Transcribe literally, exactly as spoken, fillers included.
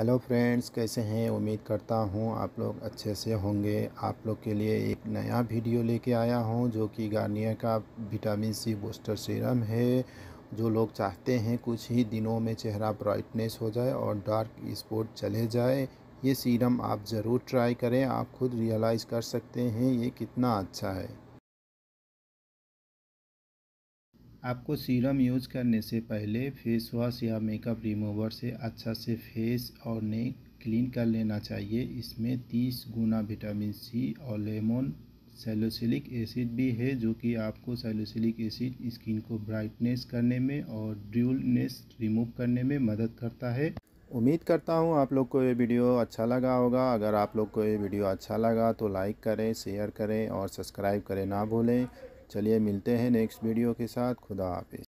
Hello friends, कैसे हैं। उम्मीद करता हूँ आप लोग अच्छे से होंगे। आप लोग के लिए एक नया वीडियो लेके आया हूँ जो कि गार्नियर का विटामिन सी बूस्टर सीरम है। जो लोग चाहते हैं कुछ ही दिनों में चेहरा ब्राइटनेस हो जाए और डार्क स्पॉट चले जाए, ये सीरम आप ज़रूर ट्राई करें। आप खुद रियलाइज़ कर सकते हैं ये कितना अच्छा है। आपको सीरम यूज़ करने से पहले फेस वॉश या मेकअप रिमूवर से अच्छा से फेस और नेक क्लीन कर लेना चाहिए। इसमें तीस गुना विटामिन सी और लेमन सैलिसिलिक एसिड भी है, जो कि आपको सैलिसिलिक एसिड स्किन को ब्राइटनेस करने में और ड्यूलनेस रिमूव करने में मदद करता है। उम्मीद करता हूँ आप लोग को ये वीडियो अच्छा लगा होगा। अगर आप लोग को ये वीडियो अच्छा लगा तो लाइक करें, शेयर करें और सब्सक्राइब करें ना भूलें। चलिए मिलते हैं नेक्स्ट वीडियो के साथ। खुदा हाफिज़।